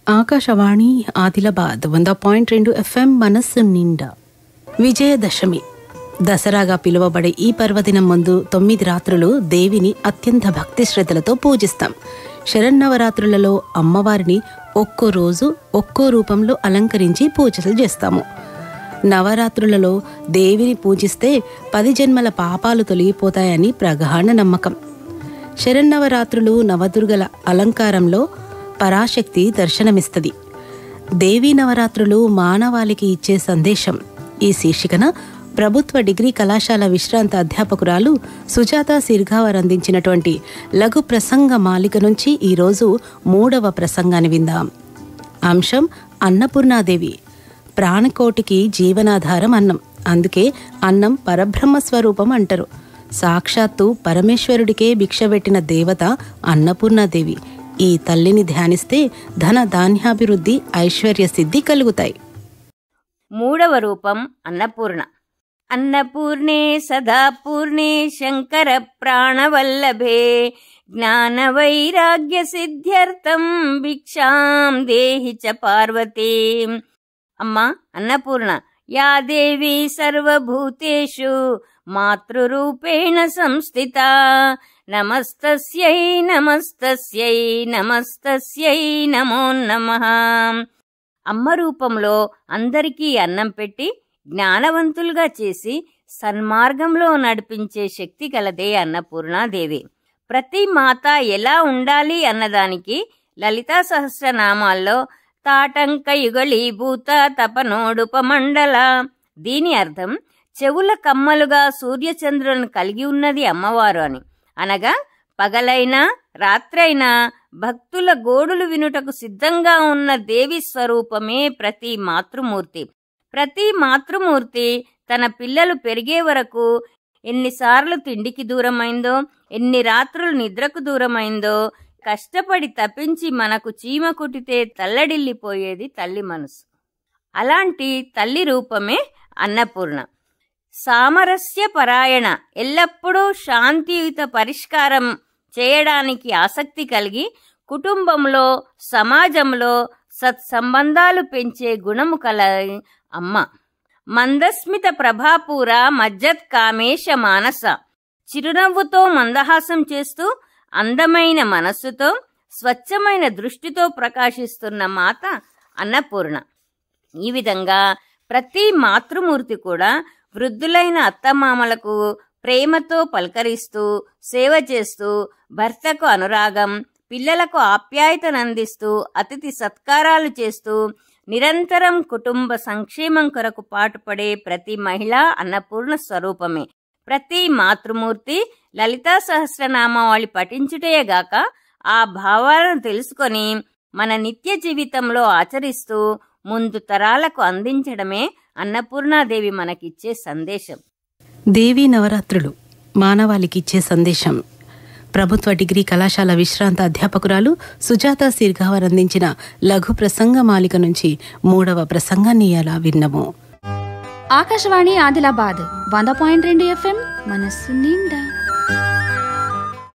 Akashvani Adilabad 100.2 FM మనస్సు నిండా. విజయదశమి దసరాగా పిలువబడే ఈ పర్వదినం ముందు 9 రాత్రులు దేవిని అత్యంత భక్తి శ్రద్ధలతో పూజిస్తాం. శరన్నవరాత్రులలో అమ్మవారిని ఒక్కో రోజు ఒక్కో రూపంలో అలంకరించి పూజలు చేస్తాము. నవరాత్రులలో దేవిని పూజిస్తే 10 జన్మల పాపాలు తొలగిపోతాయని ప్రగాఢ నమ్మకం. శరన్నవరాత్రులు నవదుర్గల అలంకారంలో పరాశక్తి దర్శనమిస్తుంది. దేవీ నవరాత్రులు మానవాళికి ఇచ్చే సందేశం. ఈ శీర్షికన ప్రభుత్వ డిగ్రీ కళాశాల విశ్రాంత అధ్యాపకురాలు సుజాత సిర్గావర్ అందించినటువంటి లఘు ప్రసంగ మాలిక నుంచి ఈరోజు 3వ ప్రసంగాన్ని విందాం. అంశం అన్నపూర్ణాదేవి. ప్రాణకోటికి జీవనాధారం అన్నం. అందుకే అన్నం పరబ్రహ్మ స్వరూపం అంటారు. సాక్షాత్తు పరమేశ్వరుడికే భిక్షపెట్టిన దేవత అన్నపూర్ణాదేవి. ఈ తల్లిని ధ్యానిస్తే ధన ధాన్యాభివృద్ధి ఐశ్వర్య సిద్ధి కలుగుతాయి. 3వ రూపం అన్నపూర్ణ. అన్నపూర్ణే సదాపూర్ణే శంకర ప్రాణవల్లభే జ్ఞాన వైరాగ్య సిద్ధ్యర్థం భిక్షాం దేహి చ పార్వతీ. అమ్మా అన్నపూర్ణ, యా దేవి సర్వభూతేషు మాతృరూపేణ సంస్థితా నమస్తస్యై నమస్తస్యై నమస్తస్యై నమో నమః. అమ్మ రూపంలో అందరికీ అన్నం పెట్టి జ్ఞానవంతులుగా చేసి సన్మార్గంలో నడిపించే శక్తి కలదే అన్నపూర్ణాదేవి. ప్రతి మాత ఎలా ఉండాలి అన్నదానికి లలితా సహస్రనామాల్లో తాటంక యుగళీభూత తపనోడుపమండల. దీని అర్థం చెవుల కమ్మలుగా సూర్యచంద్రులను కలిగి ఉన్నది అమ్మవారు అని. అనగా పగలైనా రాత్రైనా భక్తుల గోడులు వినుటకు సిద్ధంగా ఉన్న దేవి స్వరూపమే ప్రతి మాతృమూర్తి. ప్రతి మాతృమూర్తి తన పిల్లలు పెరిగే వరకు ఎన్నిసార్లు తిండికి దూరమైందో, ఎన్ని రాత్రులు నిద్రకు దూరమైందో, కష్టపడి తప్పించి మనకు చీమ కుట్టితే తల్లడిల్లిపోయేది తల్లి మనసు. అలాంటి తల్లి రూపమే అన్నపూర్ణ. సామరస్య పరాయణ, ఎల్లప్పుడూ శాంతియుత పరిష్కారం చేయడానికి ఆసక్తి కలిగి కుటుంబంలో సమాజంలో సత్సంబంధాలు పెంచే గుణము కల అమ్మ. మందస్మిత ప్రభాపూర మజ్జత్ కామేశ మానస. చిరునవ్వుతో మందహాసం చేస్తూ అందమైన మనస్సుతో స్వచ్ఛమైన దృష్టితో ప్రకాశిస్తున్న మాత అన్నపూర్ణ. ఈ విధంగా ప్రతి మాతృమూర్తి కూడా వృద్ధులైన అత్తమామలకు ప్రేమతో పలకరిస్తూ సేవ చేస్తూ భర్తకు అనురాగం, పిల్లలకు ఆప్యాయతనందిస్తూ అతిథి సత్కారాలు చేస్తూ నిరంతరం కుటుంబ సంక్షేమం కొరకు పాటుపడే ప్రతి మహిళ అన్నపూర్ణ స్వరూపమే. ప్రతి మాతృమూర్తి లలితా సహస్రనామావళి పఠించుటేగాక ఆ భావాలను తెలుసుకొని మన నిత్య జీవితంలో ఆచరిస్తూ ముందు తరాలకు అందించడమే అన్నపూర్ణాదేవి మనకిచ్చే సందేశం. దేవీ నవరాత్రులు మానవాళికిచ్చే సందేశం. ప్రభుత్వ డిగ్రీ కళాశాల విశ్రాంత అధ్యాపకురాలు సుజాత సిర్గావర్ అందించిన లఘు ప్రసంగ మాలిక నుంచి 3వ ప్రసంగాన్ని ఇలా విన్నము. ఆకాశవాణి ఆదిలాబాద్ 100.2 FM మనస్సు నిండా.